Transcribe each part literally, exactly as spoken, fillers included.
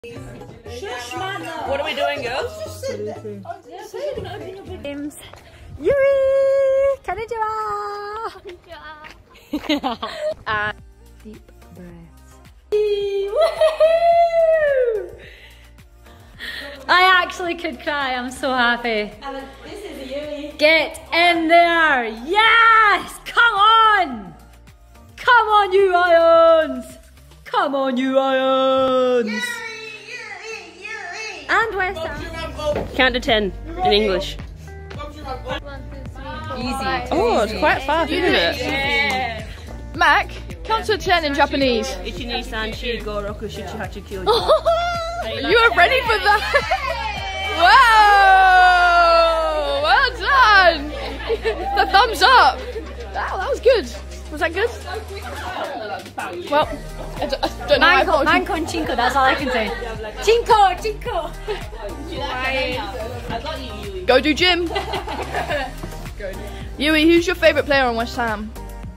What are we doing, girls? James. Yuri! Konnichiwa! uh, deep breaths. I actually could cry. I'm so happy. This is Yuri. Get in there! Yes! Come on! Come on, you Ions! Come on, you Ions! And West Ham. Count to ten in English. Easy. Oh, it's quite fast, isn't it? Yeah. Mac, count to ten in Japanese. Ichi-ni-san, shi, go, roku, shichi, hachi, kyo. You are ready for that? Wow! Well done! The thumbs up! Wow, that was good. Was that good? Well, I don't, I don't know. Manko, manko and chinko, that's all I can say. Chinko, chinko! Go do gym. Yui, who's your favourite player on West Ham?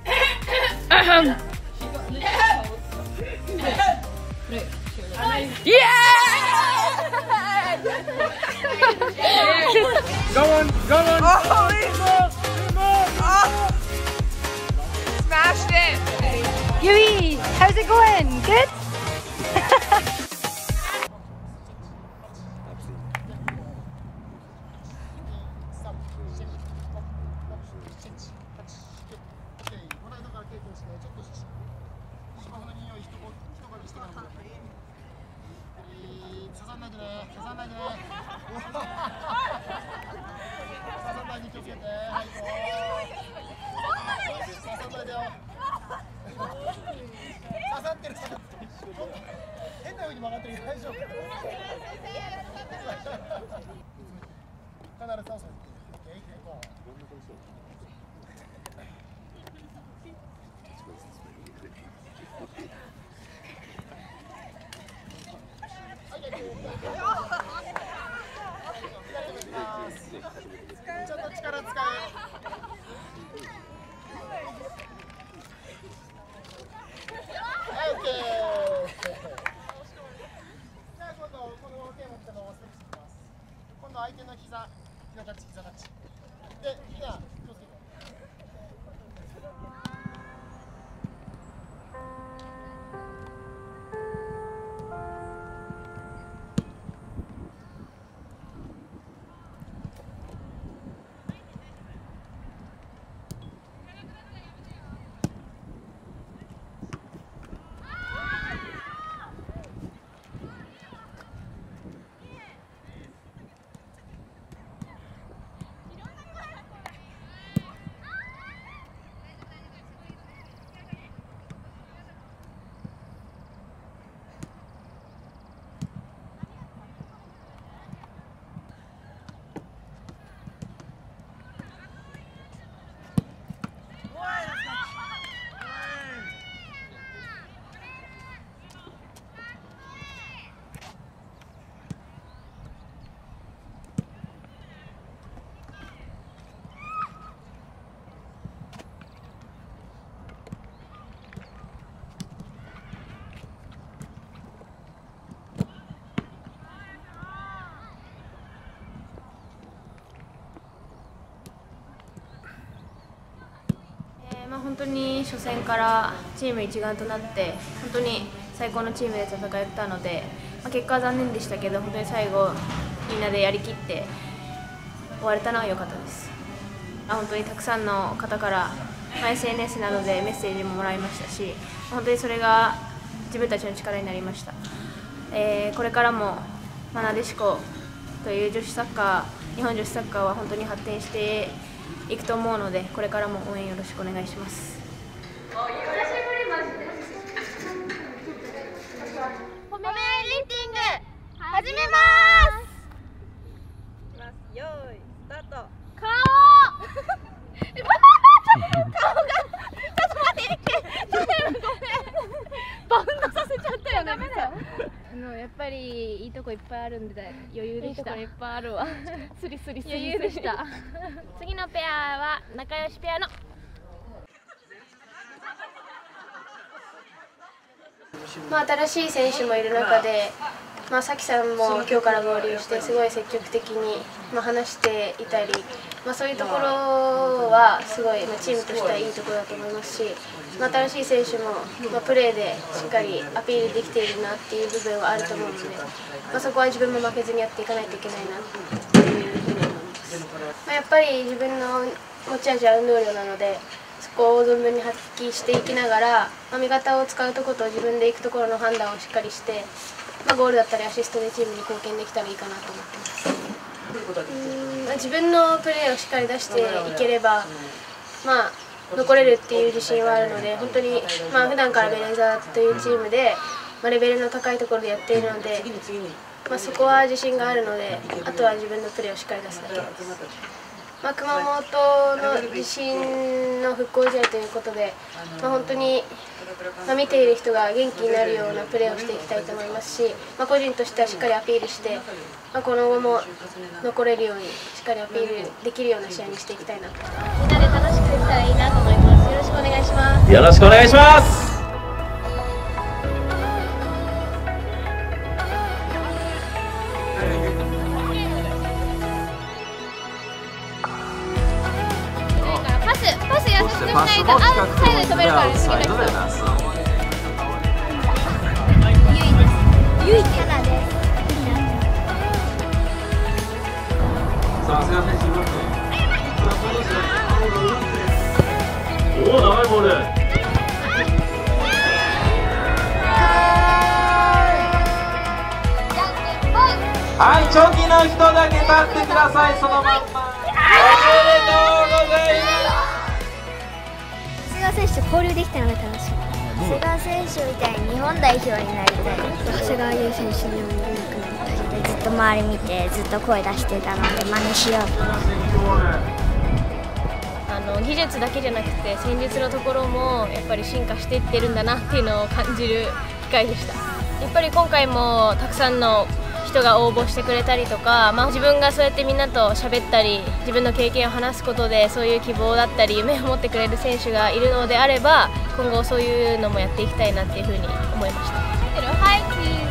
Yeah! Go on, go on! Oh, oh. Smashed it! Yui, how's it going? Good? 本当に初戦からチーム一丸となって本当に最高のチームで戦えたので、まあ、結果は残念でしたけど本当に最後みんなでやりきって終われたのは良かったです。あ本当にたくさんの方から、まあ、エスエヌエス などでメッセージももらいましたし本当にそれが自分たちの力になりました。えー、これからも、まあ、なでしこという女子サッカー日本女子サッカーは本当に発展していくと思うのでこれからも応援よろしくお願いします。 褒めリフティング始めます。 よーい、スタート。 顔顔がちょっと待って、ごめんバウンドさせちゃったよね。 あのやっぱりいいとこいっぱいあるんで余裕でした。いいとこいっぱいあるわ。スリスリスリ余裕でした。 次のペアは仲良しペアのまあ新しい選手もいる中でまあ、さきさんも今日から合流してすごい積極的に、まあ、話していたり、まあ、そういうところはすごい、まあ、チームとしてはいいところだと思いますし、まあ、新しい選手も、まあ、プレーでしっかりアピールできているなっていう部分はあると思うので、まあ、そこは自分も負けずにやっていかないといけないなというふうに思います。まあ、やっぱり自分の持ち味は運動量なので、そこを存分に発揮していきながら、まあ、味方を使うところと自分で行くところの判断をしっかりして、まあ、ゴールだったりアシストでチームに貢献できたらいいかなと思ってます。うん、まあ、自分のプレーをしっかり出していければ、まあ、残れるっていう自信はあるので、本当に、まあ普段からベレーザというチームで、まあ、レベルの高いところでやっているので、まあ、そこは自信があるので、あとは自分のプレーをしっかり出すだけです。まあ、熊本の地震の復興試合ということで、まあ、本当に、まあ、見ている人が元気になるようなプレーをしていきたいと思いますし、まあ、個人としてはしっかりアピールして、まあ、この後も残れるようにしっかりアピールできるような試合にしていきたいなと。みんなで楽しくできたらいいなと思います。よろしくお願いします。 よろしくお願いします。 パスやってしないとアウトサイドで止めるからね。サイドでなす。ゆいです。ゆいキャラです。 さあ、すみません、しますね。おお、長いボール。はい、チョキの人だけ立ってください。そのまんま。おめでとうございます。 長谷川選手と交流できたのが楽しい。長谷川選手みたいに日本代表になりたい。長谷川優選手のように上手くなりたい。ずっと周り見てずっと声出してたので真似しようと思って。 あの技術だけじゃなくて戦術のところもやっぱり進化していってるんだなっていうのを感じる機会でした。やっぱり今回もたくさんの人が応募してくれたりとか、まあ、自分がそうやってみんなと喋ったり自分の経験を話すことでそういう希望だったり夢を持ってくれる選手がいるのであれば今後そういうのもやっていきたいなっていうふうに思いました。 はい、チーズ。